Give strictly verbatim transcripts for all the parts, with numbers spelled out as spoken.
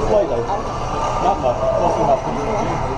Play-Doh. Not much. Nothing much.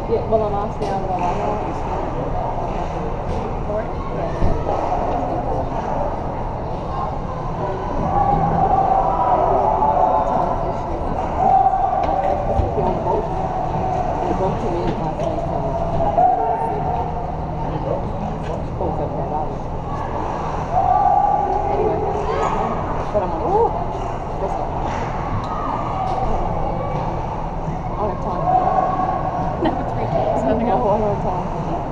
Yeah, well, I'm asking how I know what you said. For it? But I'm like, oh, this one. I don't have time. No, three kids. I don't know, I don't have time.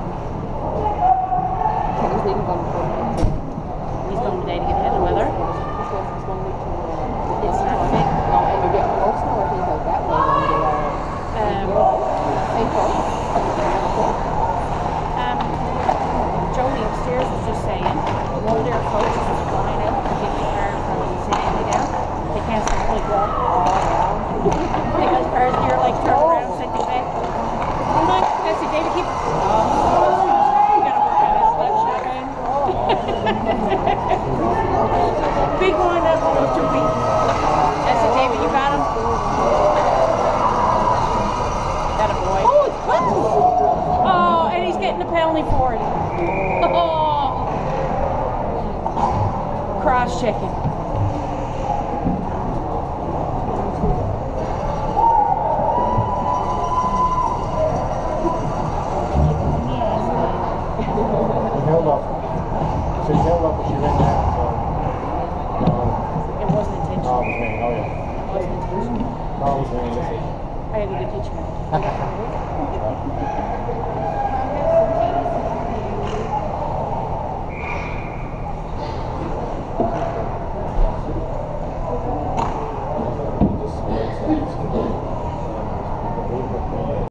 Kenny's leaving gone before me. He's going today to get ahead of the weather. This was this one week to uh, It's not time. thick. No, and we're getting more snow, I think, like that way when they are Um, April. um, Joey upstairs was just saying one of their coaches was flying out to get the car from Saint Anthony down. They can't stop like walk. Because cars here like turn around, sit the back. I'm like, I said, David, keep. Oh, you gotta work on this left shotgun. Big one, that was too big. I said, David, you got him? That a boy. Oh, and he's getting the penalty for it. Oh. Cross checking. She held up. She held up and she ran down, so. Um, It wasn't intentional. no, it was me. Oh, yeah. It wasn't intentional. No, it was me. I had to teach him.